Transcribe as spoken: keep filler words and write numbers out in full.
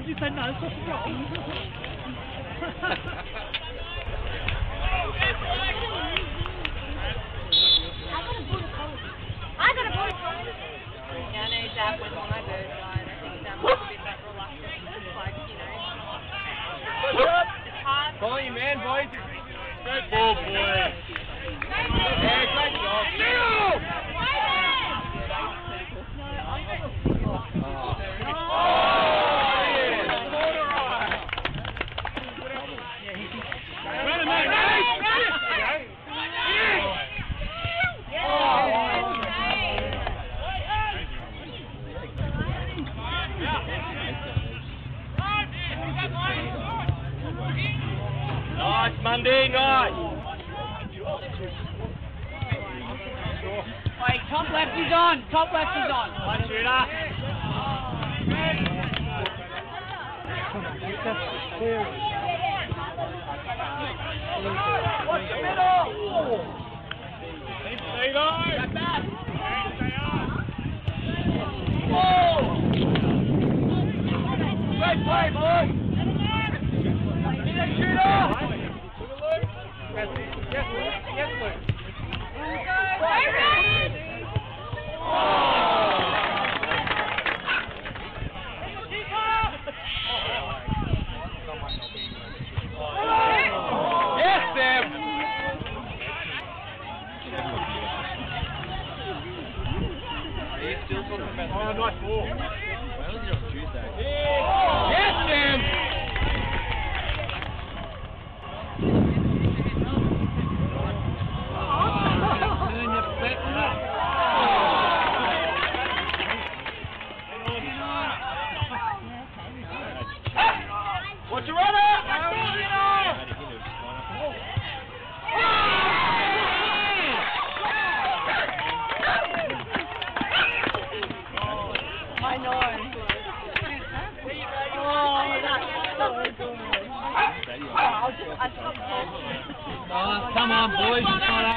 you say no? It's wrong. I got a bullet. Yeah, I know Dad with my bird line. I think Dad was a bit like reluctant. Just like, you know. It's hard. Follow your man, boys. Good ball, boy. Yeah, great job. Nice, Monday, nice. Wait, top left is on. Top left is on. One shooter. Watch the middle. Stay low. Got that. Whoa. Great play, boys. Shooter. Yes, yes, yes, Luke. Yes, Sam. He's still talking about. Oh, nice ball. When was it on Tuesday? Yes, Sam. What's your runner? I know. Oh, that's so good. Oh, I'll just, I stopped talking. Oh, come on, boys. It's not